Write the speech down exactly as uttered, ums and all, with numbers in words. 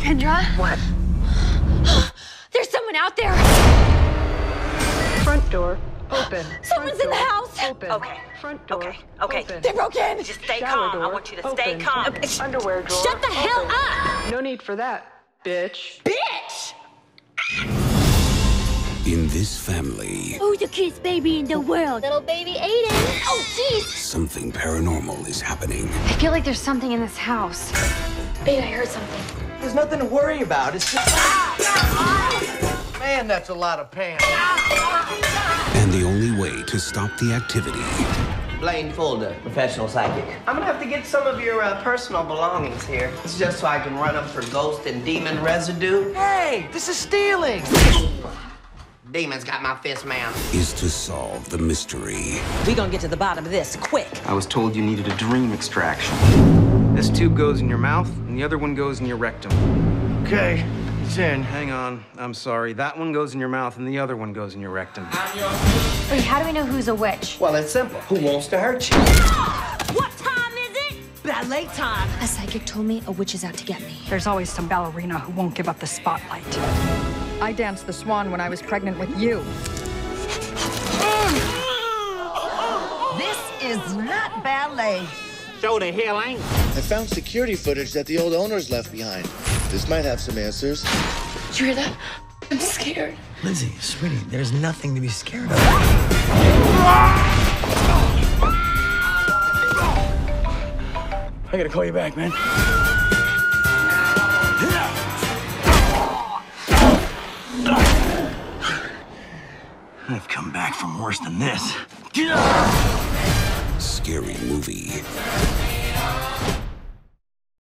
Kendra? What? There's someone out there! Front door open. Someone's Front in the door house! Open. Okay. Front door Okay. Okay. open. They broke in! Just stay Shower calm. I door want you to stay open. calm. Underwear drawer. Shut the hell open. up! No need for that, bitch. Bitch! In this family, Who's the cutest baby in the world? Little baby Aiden. Oh, jeez! something paranormal is happening. I feel like there's something in this house. Babe, I heard something. There's nothing to worry about. It's just. Man, that's a lot of pain. And the only way to stop the activity Blaine Folder, professional psychic. I'm gonna have to get some of your uh, personal belongings here. It's just so I can run them for ghost and demon residue. Hey, this is stealing. Demons got my fist, man. is to solve the mystery. We gonna get to the bottom of this quick. I was told you needed a dream extraction. This tube goes in your mouth, and the other one goes in your rectum. Okay, it's in. Hang on, I'm sorry. That one goes in your mouth, and the other one goes in your rectum. Wait, how do we know who's a witch? Well, it's simple. Who wants to hurt you? What time is it? Ballet time. A psychic told me a witch is out to get me. There's always some ballerina who won't give up the spotlight. I danced the swan when I was pregnant with you. This is not ballet. Show the healing. I found security footage that the old owners left behind. This might have some answers. Did you hear that? I'm scared. Lizzie, sweetie, there's nothing to be scared of. I gotta call you back, man. I've come back from worse than this. Scary movie.